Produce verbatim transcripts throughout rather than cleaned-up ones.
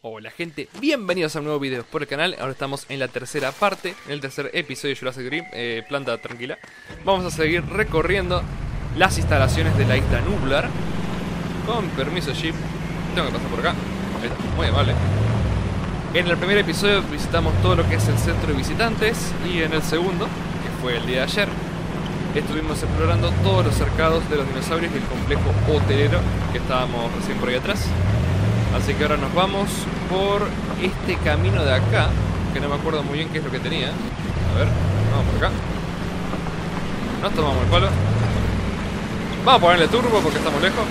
Hola gente, bienvenidos a un nuevo video por el canal. Ahora estamos en la tercera parte, en el tercer episodio de Jurassic Dream, eh, Planta Tranquila. Vamos a seguir recorriendo las instalaciones de la isla Nublar. Con permiso, Jeep, tengo que pasar por acá. Ahí está, muy amable. En el primer episodio visitamos todo lo que es el centro de visitantes. Y en el segundo, que fue el día de ayer, estuvimos explorando todos los cercados de los dinosaurios y el complejo hotelero que estábamos recién por ahí atrás. Así que ahora nos vamos por este camino de acá, que no me acuerdo muy bien qué es lo que tenía. A ver, vamos por acá. Nos tomamos el palo. Vamos a ponerle turbo porque estamos lejos.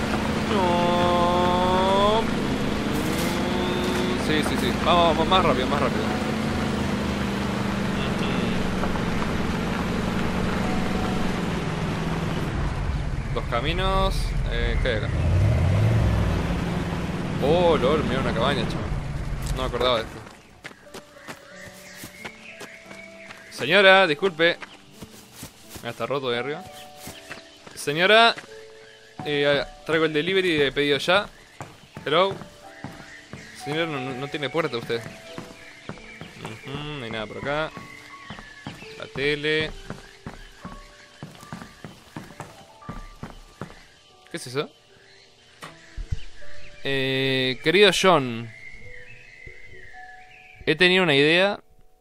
No. Sí, sí, sí. Vamos, vamos más rápido, más rápido. Dos caminos. Eh, ¿Qué hay acá? Oh, lol, mira una cabaña, chaval. No me acordaba de esto. Señora, disculpe. Mira, está roto de arriba. Señora, eh, traigo el delivery de pedido ya. Hello. Señora, no, no tiene puerta usted. Uh-huh, no hay nada por acá. La tele. ¿Qué es eso? Eh, querido John, he tenido una idea.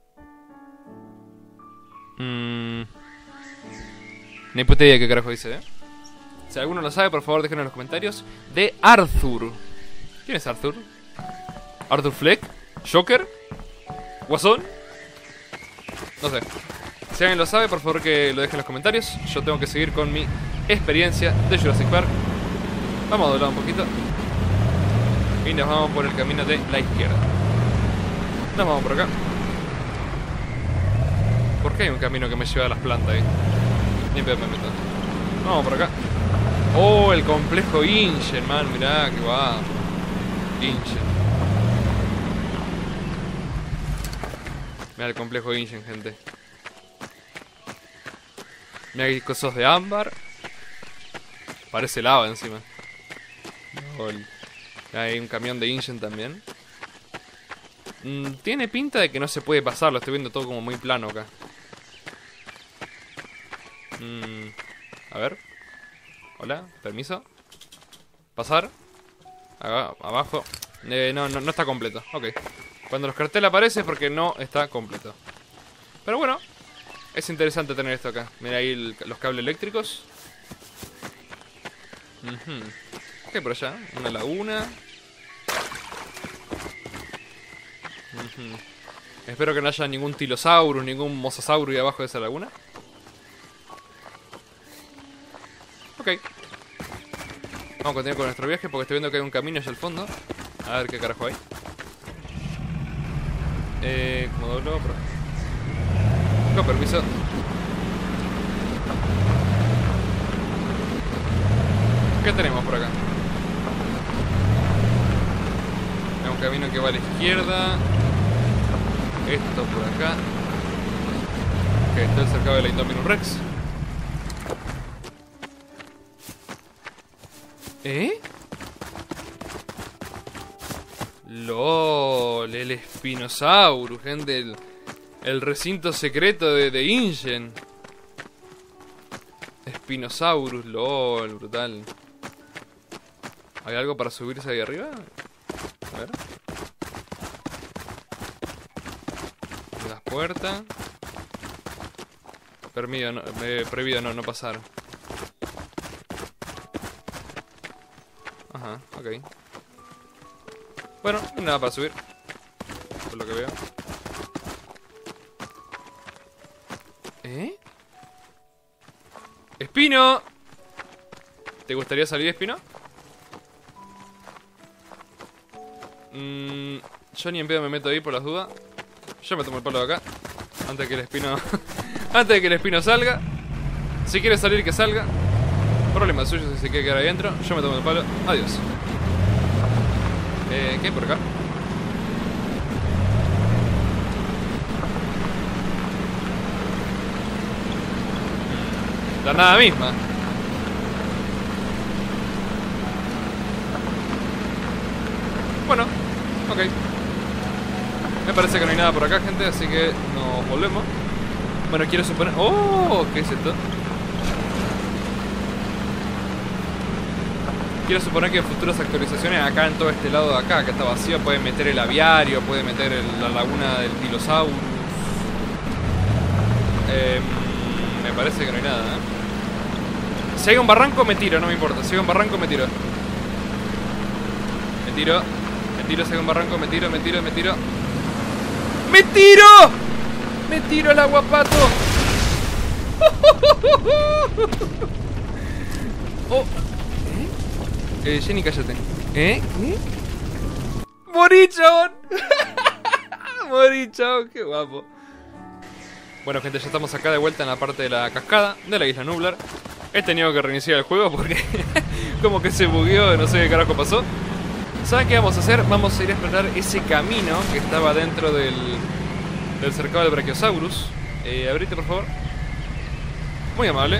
Mm. Ni puta idea qué carajo dice, ¿eh? Si alguno lo sabe, por favor déjenlo en los comentarios. De Arthur. ¿Quién es Arthur? ¿Arthur Fleck? ¿Joker? ¿Guasón? No sé. Si alguien lo sabe, por favor que lo dejen en los comentarios. Yo tengo que seguir con mi experiencia de Jurassic Park. Vamos a doblar un poquito y nos vamos por el camino de la izquierda. Nos vamos por acá. ¿Por qué hay un camino que me lleva a las plantas ahí? Ni pedo me meto. Vamos por acá. Oh, el complejo Ingen, man. Mirá, que va. Ingen. Mirá el complejo Ingen, gente. Mirá que cosas de ámbar. Parece lava encima. Lol. Hay un camión de Ingen también. mm, Tiene pinta de que no se puede pasar. Lo estoy viendo todo como muy plano acá. mm, A ver. Hola, permiso. Pasar. Acá, abajo. eh, no, no, no está completo. Ok. Cuando los carteles aparecen es porque no está completo. Pero bueno, es interesante tener esto acá. Mira ahí el, los cables eléctricos. uh-huh. ¿Qué hay por allá? Una laguna. Uh-huh. Espero que no haya ningún tilosaurus, ningún mosasauro ahí abajo de esa laguna. Ok. Vamos a continuar con nuestro viaje porque estoy viendo que hay un camino allá al fondo. A ver qué carajo hay. Eh, como doblo, pero... Con permiso. ¿Qué tenemos por acá? Hay un camino que va a la izquierda. Esto por acá. Ok, está el cercado de la Indominus Rex. ¿Eh? LOL, el Spinosaurus, gente. El, el recinto secreto de, de Ingen. Spinosaurus, LOL, brutal. ¿Hay algo para subirse ahí arriba? A ver. Las puertas. Permiso, no, eh, prohibido no, no pasar. Ajá, ok. Bueno, no hay nada para subir, por lo que veo. ¿Eh? ¡Espino! ¿Te gustaría salir, Espino? Mm, yo ni en pedo me meto ahí por las dudas. Yo me tomo el palo de acá antes de que el espino antes de que el espino salga. Si quiere salir, que salga. Problema suyo si se quiere quedar ahí adentro. Yo me tomo el palo. Adiós. Eh, ¿qué hay por acá? La nada misma. Bueno, ok. Me parece que no hay nada por acá, gente, así que nos volvemos. Bueno, quiero suponer... ¡Oh! ¿Qué es esto? Quiero suponer que en futuras actualizaciones acá en todo este lado de acá, que está vacío, pueden meter el aviario, pueden meter el, la laguna del Dilosaurus. Eh, me parece que no hay nada, ¿eh? Si hay un barranco me tiro, no me importa. Si hay un barranco me tiro. Me tiro. Me tiro, si hay un barranco me tiro, me tiro, me tiro. ¡Me tiro! ¡Me tiro al agua, pato! Oh. Eh, Jenny, cállate. ¿Eh? ¿Qué? ¡Morí, chabón! Morí, chabón, qué guapo. Bueno, gente, ya estamos acá de vuelta en la parte de la cascada de la isla Nublar. He tenido que reiniciar el juego porque como que se bugueó, no sé qué carajo pasó. ¿Saben qué vamos a hacer? Vamos a ir a explorar ese camino que estaba dentro del, del cercado del Brachiosaurus. Eh, abrite, por favor. Muy amable.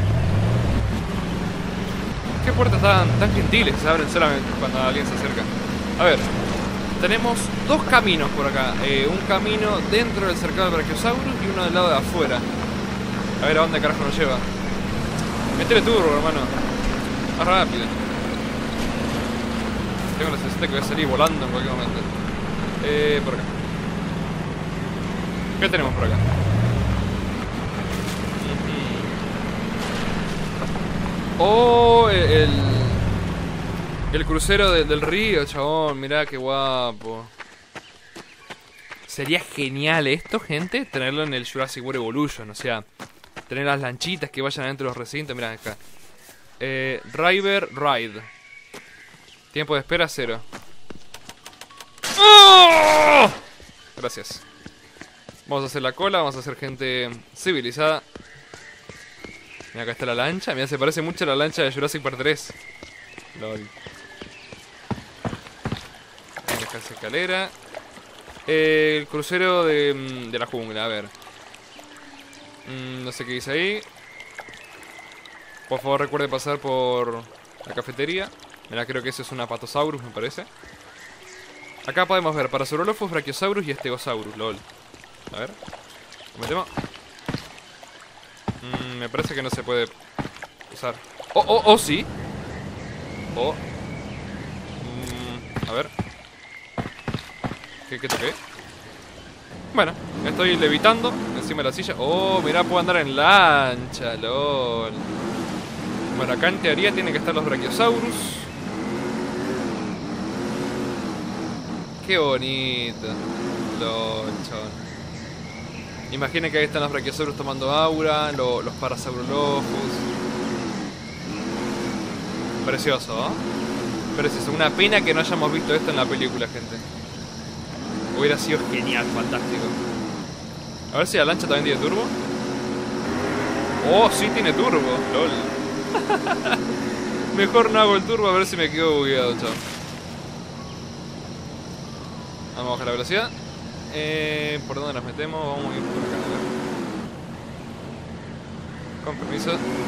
Qué puertas tan, tan gentiles, se abren solamente cuando alguien se acerca. A ver, tenemos dos caminos por acá. Eh, un camino dentro del cercado del Brachiosaurus y uno del lado de afuera. A ver a dónde carajo nos lleva. Metele turbo, hermano. Más rápido. Tengo la sensación de que voy a salir volando en cualquier momento. Eh, por acá. ¿Qué tenemos por acá? Oh, el, el crucero de, del río, chabón. Mirá qué guapo. Sería genial esto, gente, tenerlo en el Jurassic World Evolution. O sea, tener las lanchitas que vayan adentro de los recintos. Mirá acá. eh, River Ride. Tiempo de espera cero. ¡Oh! Gracias. Vamos a hacer la cola, vamos a hacer gente civilizada. Mira, acá está la lancha. Mira, se parece mucho a la lancha de Jurassic Park tres. Lol. Ahí deja esa escalera. Eh, el crucero de, de la jungla, a ver. Mm, no sé qué dice ahí. Por favor, recuerde pasar por la cafetería. Mira, creo que ese es un Apatosaurus, me parece. Acá podemos ver Parasaurolophus, Brachiosaurus y Stegosaurus, lol. A ver. Lo metemos. Mm, me parece que no se puede usar. Oh, oh, oh, sí. Oh. Mm, a ver. ¿Qué, qué toqué? Bueno, estoy levitando encima de la silla. Oh, mirá, puedo andar en lancha, lol. Bueno, acá en teoría tienen que estar los Brachiosaurus. Qué bonito. Lol, chabón. Imaginen que ahí están los Brachiosaurus tomando aura, lo, los Parasaurolophus. Precioso, ¿eh? Precioso. Una pena que no hayamos visto esto en la película, gente. Hubiera sido genial, fantástico. A ver si la lancha también tiene turbo. Oh, sí tiene turbo, lol. Mejor no hago el turbo a ver si me quedo bugueado, chao. Vamos a bajar la velocidad. Eh, ¿Por dónde nos metemos? Vamos a ir por acá, a ver. Con permiso.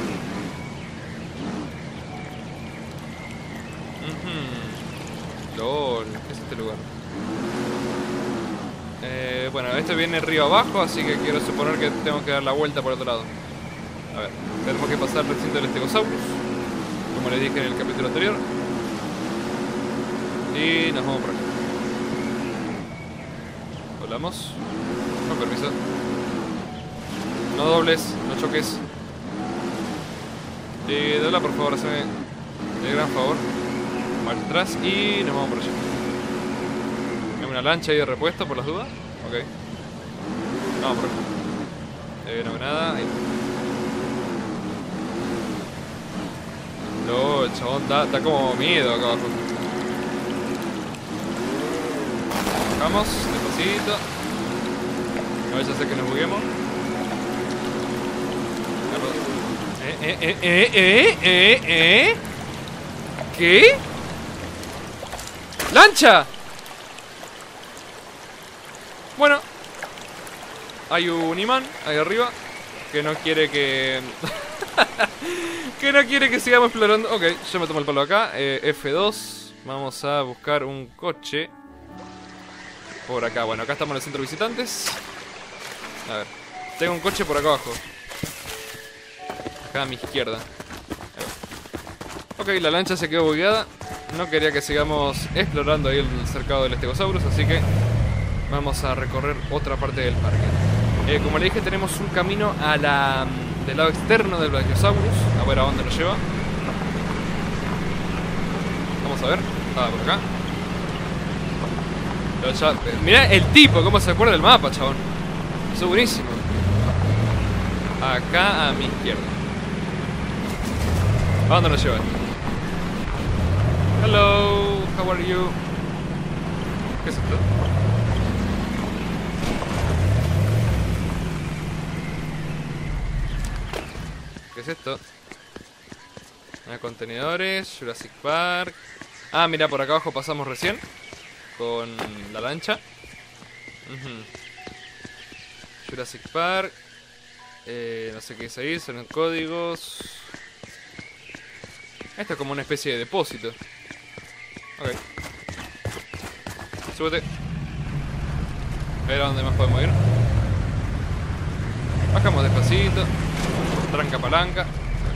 Uh-huh. LOL, ¿qué es este lugar? Eh, bueno, esto viene río abajo, así que quiero suponer que tengo que dar la vuelta por otro lado. A ver, tenemos que pasar el recinto del Stegosaurus, como les dije en el capítulo anterior. Y nos vamos por acá. Volamos. Con permiso. No dobles, no choques. Eh, dobla por favor, hazme el gran favor. Marcha atrás y nos vamos por allá. Hay una lancha ahí de repuesto por las dudas. Ok. Vamos por acá. Eh, no veo nada. Ahí. No, el chabón da, da como miedo acá abajo. Bajamos, despacito. No vaya a ser que nos buguemos. Eh, eh, eh, eh, eh, eh, eh. ¿Qué? ¡Lancha! Bueno, hay un imán ahí arriba que no quiere que... que no quiere que sigamos explorando. Ok, yo me tomo el palo acá. eh, F dos. Vamos a buscar un coche. por acá. Bueno, acá estamos en el centro de visitantes. A ver, tengo un coche por acá abajo. Acá a mi izquierda. Ok, la lancha se quedó bugueada. No quería que sigamos explorando ahí el cercado del Stegosaurus, así que vamos a recorrer otra parte del parque. Eh, como le dije, tenemos un camino a la, del lado externo del Brachiosaurus. A ver a dónde nos lleva. Vamos a ver. Ah, por acá. Pero ya, mirá el tipo, cómo se acuerda del mapa, chabón. Eso es buenísimo. Acá a mi izquierda. ¿A dónde nos lleva? Hello, how are you? ¿Qué es esto? ¿Qué es esto? Ah, contenedores, Jurassic Park. Ah, mira, por acá abajo pasamos recién con la lancha. uh-huh. Jurassic Park. eh, No sé qué es ahí, son códigos. Esto es como una especie de depósito. Ok. Súbete. A ver a dónde más podemos ir. Bajamos despacito. Tranca palanca.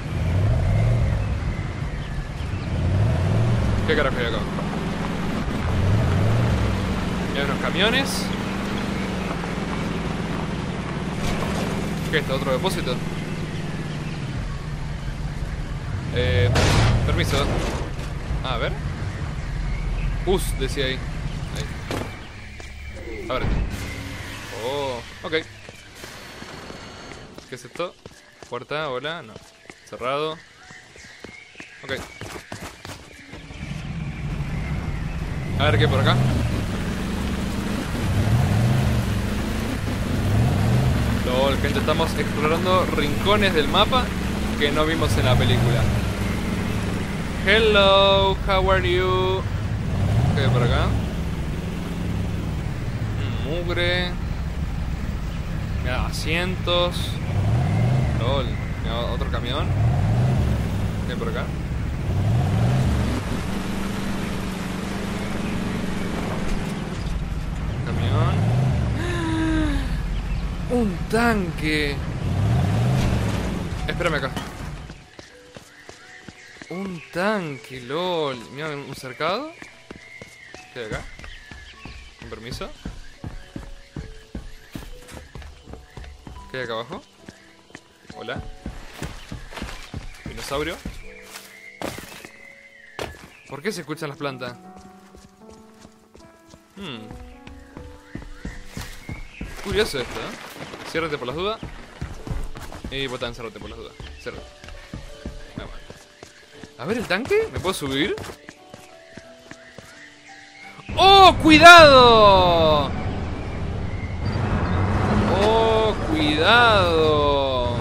¿Qué carajo hay acá? Hay unos camiones. ¿Qué es esto? ¿Otro depósito? Eh... Permiso. A ver. Us, decía ahí. Ahí. A ver. Oh, ok. ¿Qué es esto? Puerta, hola, no. Cerrado. Ok. A ver qué hay por acá. LOL, gente, estamos explorando rincones del mapa que no vimos en la película. Hello, how are you? ¿Qué hay por acá? Mugre. Mira, asientos. LOL. Mira, otro camión. ¿Qué hay por acá? Camión. Un tanque. Espérame acá. Un tanque, lol. Mira, un cercado. ¿Qué hay acá? Con permiso. ¿Qué hay acá abajo? Hola. Dinosaurio. ¿Por qué se escuchan las plantas? Hmm. Curioso esto, ¿eh? Ciérrate por las dudas. Y botán, cerrate por las dudas. Ciérrate. Ah, bueno. A ver el tanque. ¿Me puedo subir? ¡Oh, cuidado! ¡Oh, cuidado!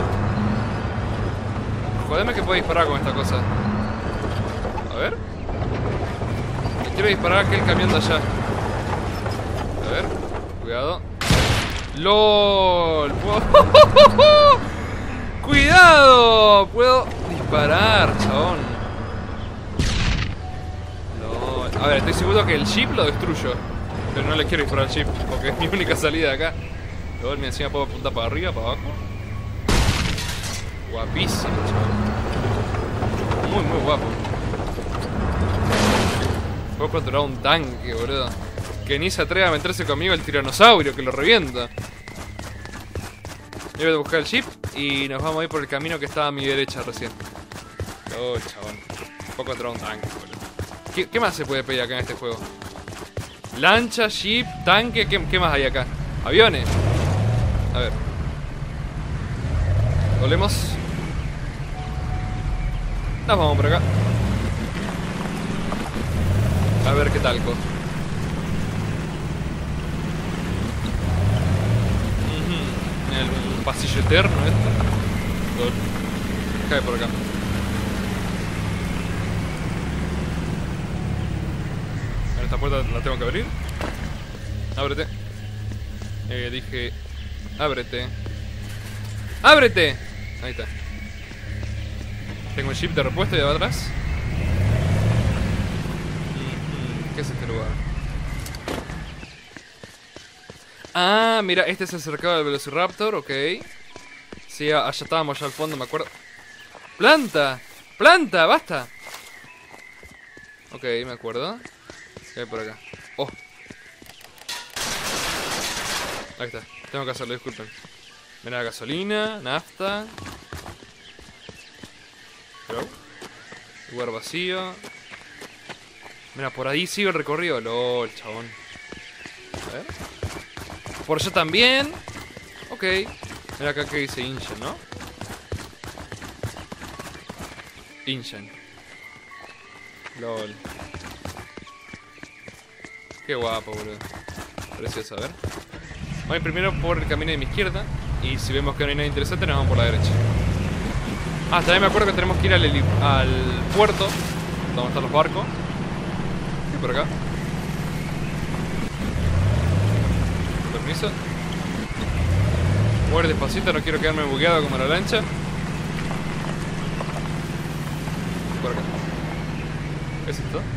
Jodeme que puedo disparar con esta cosa. A ver. Le quiero disparar a aquel camión de allá. A ver. Cuidado. ¡Lol! ¿Puedo? ¡Cuidado! Puedo disparar, chabón. No. A ver, estoy seguro que el jeep lo destruyo. Pero no le quiero disparar al jeep porque es mi única salida acá. Luego me encima puedo apuntar para arriba, para abajo. Guapísimo, chabón. Muy, muy guapo. Puedo controlar un tanque, boludo. Que ni se atreva a meterse conmigo el tiranosaurio, que lo revienta. Yo voy a buscar el jeep y nos vamos a ir por el camino que estaba a mi derecha recién. Oh, chabón. Puedo controlar un tanque, boludo. ¿Qué, ¿Qué más se puede pedir acá en este juego? Lancha, jeep, tanque. ¿Qué, qué más hay acá? Aviones. A ver. Volvemos. Nos vamos por acá. A ver qué talco. El pasillo eterno esto. Cae por acá. A ver, esta puerta la tengo que abrir. Ábrete. Eh, dije... Ábrete. ¡Ábrete! Ahí está. Tengo un jeep de repuesto y de atrás. ¿Qué es este lugar? Ah, mira, este es el cercado del Velociraptor, ok. Sí, allá estábamos, allá al fondo, me acuerdo. ¡Planta! ¡Planta! ¡Basta! Ok, me acuerdo. ¿Qué hay por acá? ¡Oh! Ahí está, tengo que hacerlo, disculpen. Mira, gasolina, nafta. Hello. Lugar vacío. Mira, por ahí sigo el recorrido. LOL, chabón. A ver. Por allá también. Ok. Mira acá que dice Ingen, ¿no? Ingen. LOL. Qué guapo, boludo. Precioso, a ver. Vamos primero por el camino de mi izquierda. Y si vemos que no hay nada interesante, nos vamos por la derecha. Ah, también me acuerdo que tenemos que ir al, al puerto, donde están los barcos. Y por acá. Con permiso. Muere despacito, no quiero quedarme bugueado como la lancha. Y por acá. ¿Qué es esto?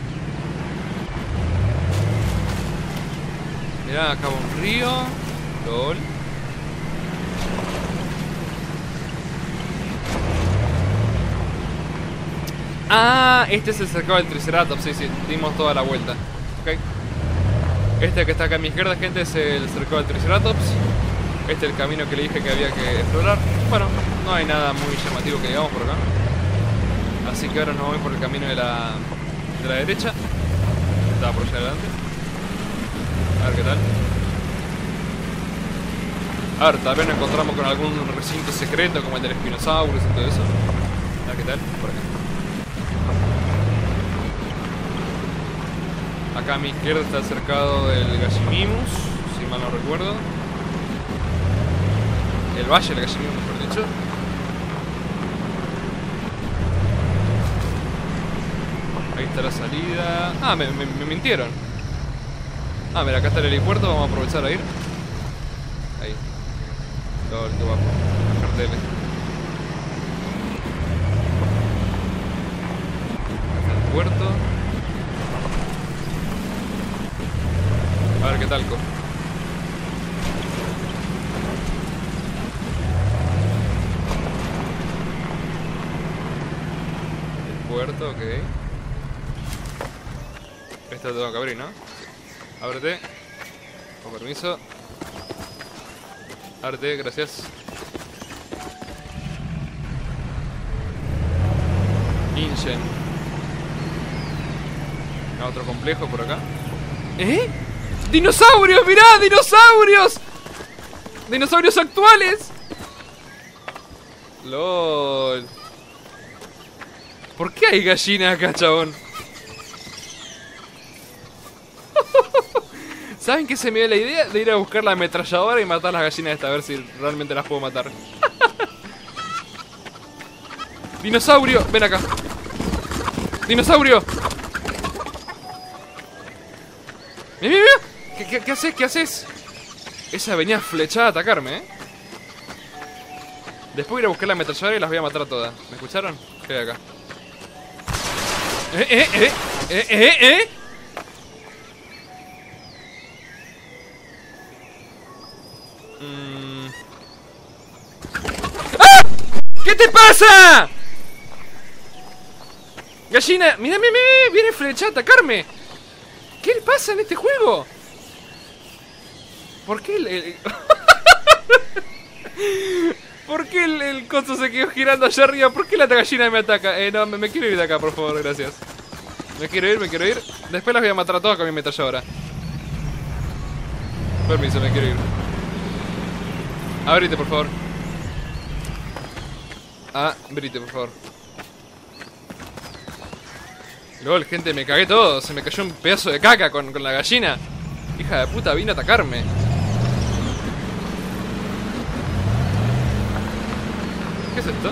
Mirá, acá va un río. LOL. Ah, este es el cercado del Triceratops. Sí, sí, dimos toda la vuelta. Ok. Este que está acá a mi izquierda, gente, es el cercado del Triceratops. Este es el camino que le dije que había que explorar. Bueno, no hay nada muy llamativo que digamos por acá. Así que ahora nos vamos por el camino de la, de la derecha. Estaba por allá adelante. A ver qué tal. A ver, tal vez nos encontramos con algún recinto secreto como el del Spinosaurus y todo eso. A ver qué tal, por acá. Acá a mi izquierda está el cercado del Gallimimus, si mal no recuerdo. El valle del Gallimimus, mejor dicho. Ahí está la salida. Ah, me, me, me mintieron. Ah, mira, acá está el helipuerto, vamos a aprovechar a ir. Ahí. Todo, qué guapo. Los carteles. Acá está el puerto. A ver qué tal, co. El puerto, ok. Esto lo tengo que abrir, ¿no? Ábrete. Con permiso. Ábrete, gracias. Ingen. Otro complejo por acá. ¿Eh? ¡Dinosaurios! ¡Mirá! ¡Dinosaurios! ¡Dinosaurios actuales! LOL. ¿Por qué hay gallinas acá, chabón? ¿Saben qué se me dio la idea? De ir a buscar la ametralladora y matar las gallinas esta, a ver si realmente las puedo matar. ¡Dinosaurio! ¡Ven acá! ¡Dinosaurio! ¡Mira, mira, mira! ¿Qué, qué, ¿Qué haces? ¿Qué haces? Esa venía flechada a atacarme, ¿eh? Después voy a ir a buscar la ametralladora y las voy a matar a todas. ¿Me escucharon? ¿Qué hay acá? ¡Eh, eh, eh! ¡Eh, eh, eh! Mm. ¡Ah! ¿Qué te pasa? Gallina, mira, mira, mira, viene flechada a atacarme. ¿Qué le pasa en este juego? ¿Por qué el... el... ¿Por qué el, el coso se quedó girando allá arriba? ¿Por qué la gallina me ataca? Eh, no, me, me quiero ir de acá, por favor, gracias. Me quiero ir, me quiero ir. Después las voy a matar a todas con mi ametralladora. Permiso, me quiero ir. Abrite, por favor. Abrite, por favor. LOL, gente, me cagué todo. Se me cayó un pedazo de caca con, con la gallina. Hija de puta, vino a atacarme. ¿Qué es esto?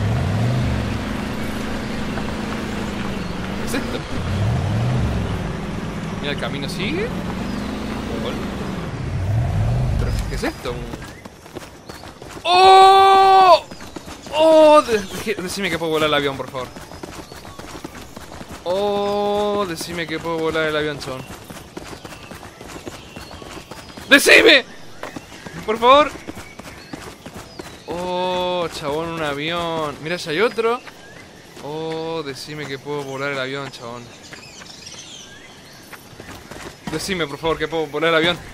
¿Qué es esto? Mira, el camino sigue. LOL. ¿Pero qué es esto? ¡Oh! ¡Oh! Decime que puedo volar el avión, por favor. Oh, decime que puedo volar el avión, chon. ¡Decime! por favor. Oh, chabón, un avión. Mira, ya hay otro. Oh, decime que puedo volar el avión, chabón. Decime, por favor, que puedo volar el avión.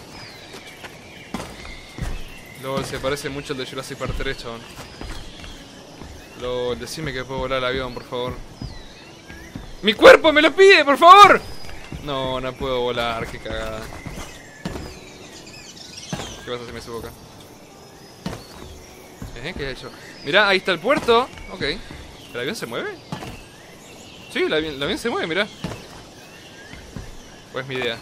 LOL, se parece mucho al de Jurassic Park tres, chabón. LOL, decime que puedo volar el avión, por favor. ¡Mi cuerpo me lo pide, por favor! No, no puedo volar, qué cagada. ¿Qué pasa si me subo acá? ¿Eh? ¿Qué he hecho? Mirá, ahí está el puerto. Ok. ¿El avión se mueve? Sí, el avión, el avión se mueve, mirá. Pues mi idea.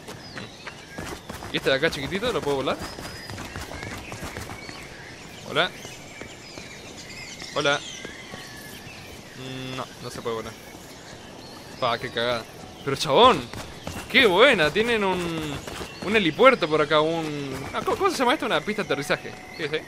¿Y este de acá chiquitito lo puedo volar? Hola. Hola. Mm, no, no se puede volar. Pa, qué cagada. Pero chabón, qué buena. Tienen un un helipuerto por acá. Un... Ah, ¿cómo, ¿Cómo se llama esto? Una pista de aterrizaje. ¿Qué es, eh?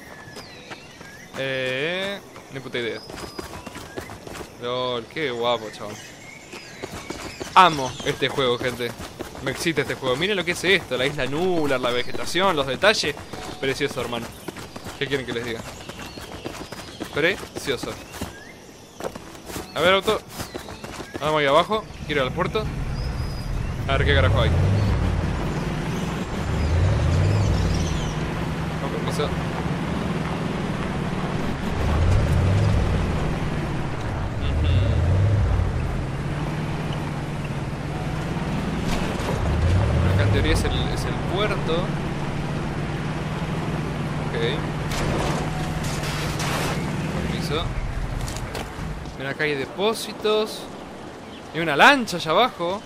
Eh... Ni puta idea. LOL, qué guapo, chabón. Amo este juego, gente. Me excita este juego. Miren lo que es esto. La isla nublar, la vegetación, los detalles. Precioso, hermano. ¿Qué quieren que les diga? Precioso. A ver, auto. Vamos ahí abajo. Quiero ir al puerto. A ver qué carajo hay. Con permiso. Acá en teoría es el, es el puerto. Ok. Permiso. Mira, acá hay depósitos. Hay una lancha allá abajo.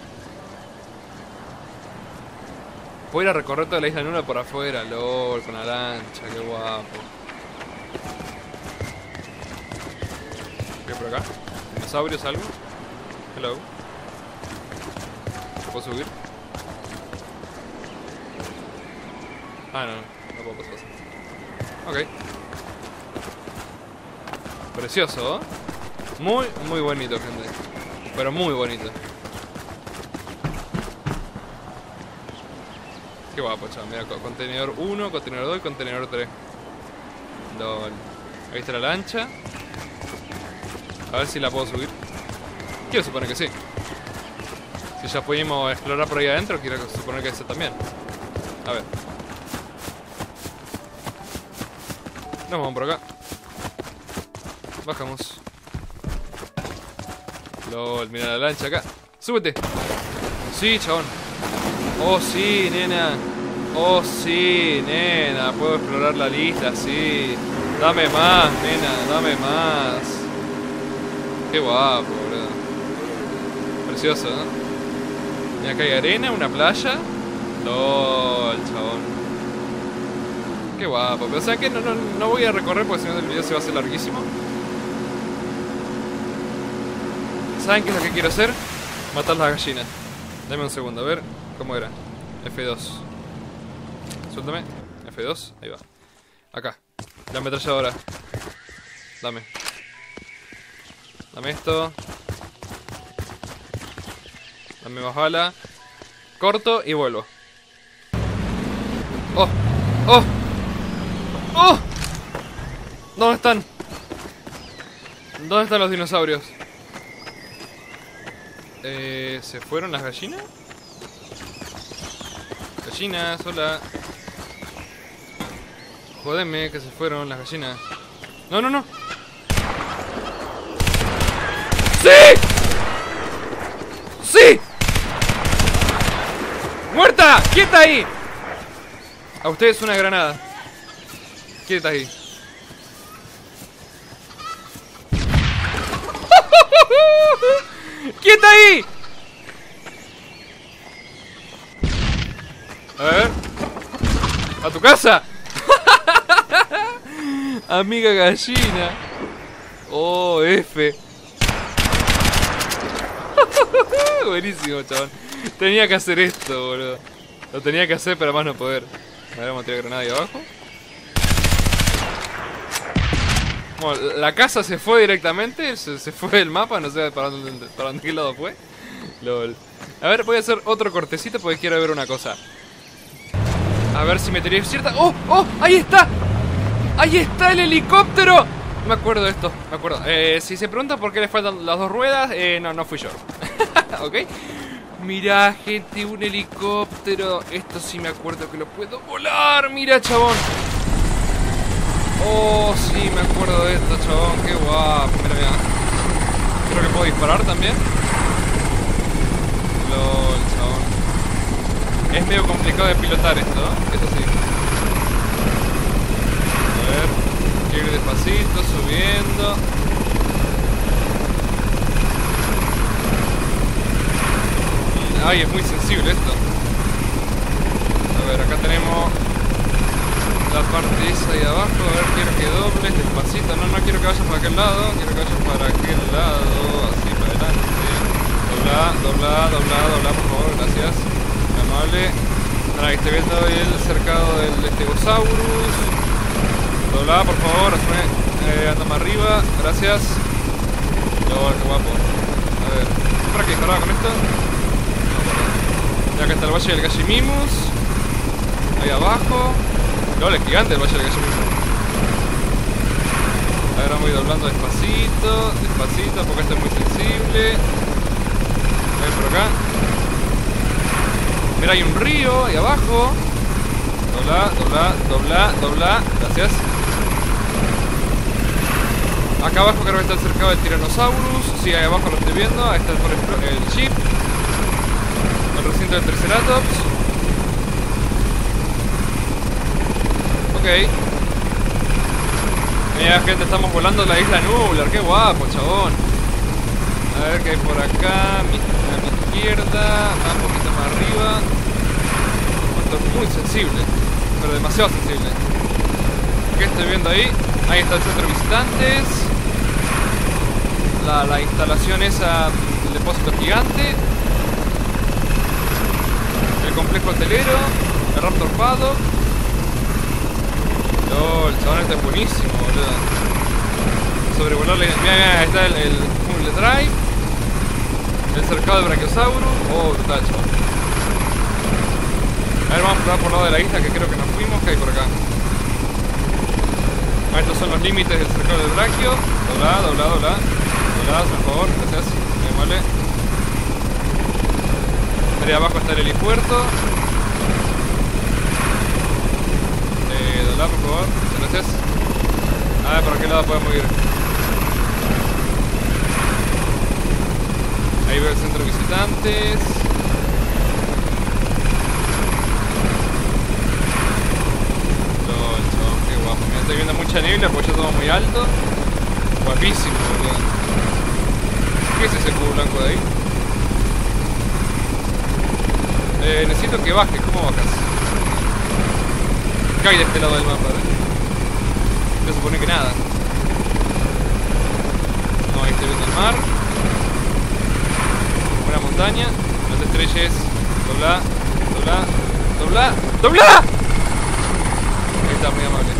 Puedo ir a recorrer toda la isla nublar por afuera. LOL, con la lancha, qué guapo. ¿Qué hay por acá? ¿Dinosaurios algo? Hello. ¿Puedo subir? Ah, no, no puedo pasar. Ok. Precioso, ¿eh? Muy, muy bonito, gente. Pero muy bonito. Qué guapo, chaval. Mira, contenedor uno, contenedor dos y contenedor tres. LOL. Ahí está la lancha. A ver si la puedo subir. Quiero suponer que sí. Si ya pudimos explorar por ahí adentro, quiero suponer que ese también. A ver. Nos vamos por acá. Bajamos. LOL, mira la lancha acá. Súbete. Sí, chabón. Oh, sí, nena. Oh, sí, nena. Puedo explorar la isla, sí. Dame más, nena. Dame más. Qué guapo, boludo. Precioso, ¿no? Mira, acá hay arena, una playa. LOL, chabón. Qué guapo. Pero, ¿saben qué? No, no, no voy a recorrer porque si no el video se va a hacer larguísimo. ¿Saben qué es lo que quiero hacer? Matar las gallinas. Dame un segundo, a ver cómo era. F dos. Suéltame. F dos, ahí va. Acá. La ametralladora. Dame. Dame esto. Dame más bala. Corto y vuelvo. ¡Oh! ¡Oh! ¡Oh! ¿Dónde están? ¿Dónde están los dinosaurios? Eh, ¿Se fueron las gallinas? Gallinas, hola. Jódeme que se fueron las gallinas. No, no, no. ¡Sí! ¡Sí! ¡Muerta! ¡Quieta ahí! A ustedes una granada. Quieta ahí. ¡Quieta ahí! A ver. ¡A tu casa! Amiga gallina. Oh, F. Buenísimo, chabón. Tenía que hacer esto, boludo. Lo tenía que hacer, pero más no poder. A ver, vamos a tirar granada ahí abajo. Bueno, la casa se fue directamente. Se, se fue del mapa, no sé para dónde, para dónde qué lado fue. LOL. A ver, voy a hacer otro cortecito porque quiero ver una cosa. A ver si me teoría es cierta. ¡Oh! ¡Oh! ¡Ahí está! ¡Ahí está el helicóptero! Me acuerdo de esto, me acuerdo. Eh, si se pregunta por qué le faltan las dos ruedas, eh, no, no fui yo. ¿Ok? Mirá, gente, un helicóptero. Esto sí me acuerdo que lo puedo volar. Mira, chabón. Oh, sí, me acuerdo de esto, chabón. Qué guapo. Mira, mira. Creo que puedo disparar también. LOL, chabón. Es medio complicado de pilotar esto, ¿no? Eso sí. A ver. Quiero ir despacito, subiendo. Ay, es muy sensible esto. A ver, acá tenemos la parte esa ahí abajo. A ver, quiero que dobles despacito. No, no quiero que vayas para aquel lado. Quiero que vayas para aquel lado. Así para adelante. Dobla, dobla, dobla, dobla, por favor, gracias. Muy amable. Ahora estoy viendo el cercado del Stegosaurus. Dobla, por favor, hazme, eh, anda más arriba, gracias. Lol, qué guapo. A ver, ¿para qué disparaba con esto? No, para. Ya que está el Valle del Gallimimus. Ahí abajo. Lol, es gigante el Valle del Gallimimus. Ahora voy doblando despacito, despacito, porque esto es muy sensible. A ver, por acá. Mira, hay un río ahí abajo. Dobla, dobla, dobla, dobla, gracias. Acá abajo creo que está el cercado del Tyrannosaurus. Sí, ahí abajo lo estoy viendo. Ahí está el, el jeep. El recinto del Triceratops. Ok. Mira, gente, estamos volando la isla Nublar. Qué guapo, chabón. A ver qué hay por acá. Mi, a mi izquierda. Ah, un poquito más arriba. Esto es muy sensible. Pero demasiado sensible. ¿Qué estoy viendo ahí? Ahí está el centro de visitantes. La, la instalación esa, el depósito gigante. El complejo hotelero. El Raptor Paddock. Oh, el chabón este es buenísimo, boludo. Sobrevolarle. Mira, mira, ahí está el, el Humble Drive. El cercado del Brachiosaurus. Oh, brutal, chabón. A ver, vamos a probar por el lado de la isla, que creo que nos fuimos. ¿Qué hay por acá? Ah, estos son los límites del cercado del Brachio. Dobla, dobla, dobla. Dobla, por favor, gracias. Muy amable. Ahí abajo está el helipuerto. Eh, dobla, por favor. Gracias. A ver, por qué lado podemos ir. Ahí veo el centro de visitantes. Estoy viendo mucha niebla porque yo tomo muy alto. Guapísimo, boludo. ¿Qué es ese cubo blanco de ahí? Eh, necesito que bajes. ¿Cómo bajas? ¿Qué hay de este lado del mapa? ¿Eh? Se supone que nada. No, ahí estoy viendo el mar. Una montaña. Las estrellas. Dobla, dobla, dobla, dobla. Ahí está, muy amable.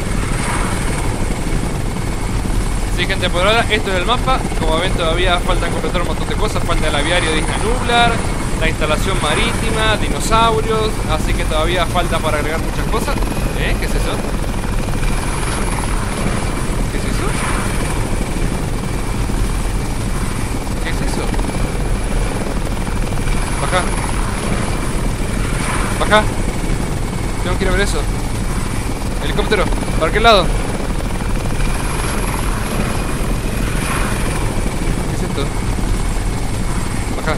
Sí, gente, por ahora esto es el mapa. Como ven, todavía faltan completar un montón de cosas. Falta el aviario de Isla Nublar, la instalación marítima, dinosaurios. Así que todavía falta para agregar muchas cosas. ¿Eh? ¿Qué es eso? ¿Qué es eso? ¿Qué es eso? Baja. Baja. Tengo que ir a ver eso. Helicóptero. ¿Para qué lado? Baja.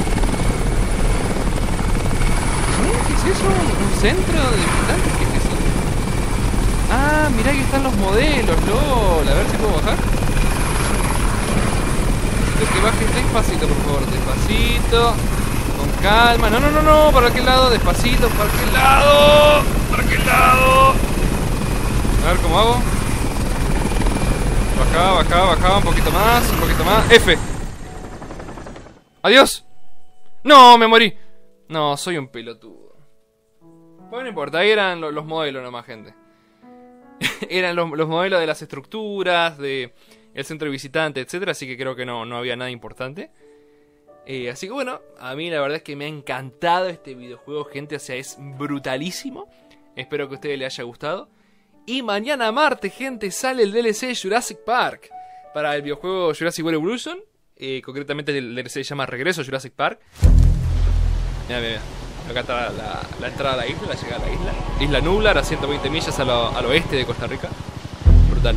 ¿Qué es eso? ¿Un centro de visitantes? ¿Qué es eso? Ah, mirá que están los modelos, LOL. A ver si puedo bajar. Necesito que bajes despacito, por favor. Despacito. Con calma. No, no, no, no. ¿Para qué lado? Despacito. ¿Para qué lado? ¿Para qué lado? A ver cómo hago. Baja, baja, baja. Un poquito más. Un poquito más. F. ¡Adiós! ¡No! ¡Me morí! No, soy un pelotudo. Bueno, no importa, ahí eran los, los modelos nomás, gente. Eran los, los modelos de las estructuras, de el centro de visitantes, etcétera. Así que creo que no, no había nada importante. Eh, así que bueno, a mí la verdad es que me ha encantado este videojuego, gente. O sea, es brutalísimo. Espero que a ustedes les haya gustado. Y mañana martes, gente, sale el D L C de Jurassic Park para el videojuego Jurassic World Evolution. Eh, concretamente el D L C se llama Regreso a Jurassic Park. Mira, mira, acá está la, la, la entrada a la isla, la llegada a la isla. Isla Nublar, a ciento veinte millas al, al oeste de Costa Rica. Brutal.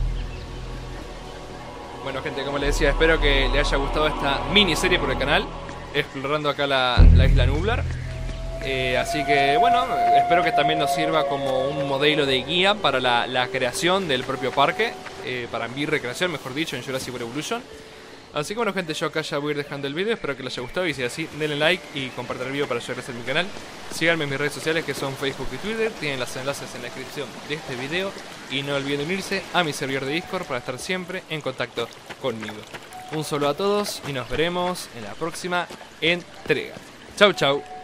Bueno, gente, como les decía, espero que les haya gustado esta miniserie por el canal, explorando acá la, la Isla Nublar. Eh, así que, bueno, espero que también nos sirva como un modelo de guía para la, la creación del propio parque, eh, para mi recreación, mejor dicho, en Jurassic World Evolution. Así que bueno, gente, yo acá ya voy a ir dejando el video. Espero que les haya gustado y si es así, denle like y compartan el video para ayudar a crecer mi canal. Síganme en mis redes sociales, que son Facebook y Twitter. Tienen los enlaces en la descripción de este video. Y no olviden unirse a mi servidor de Discord para estar siempre en contacto conmigo. Un saludo a todos y nos veremos en la próxima entrega. Chau chau.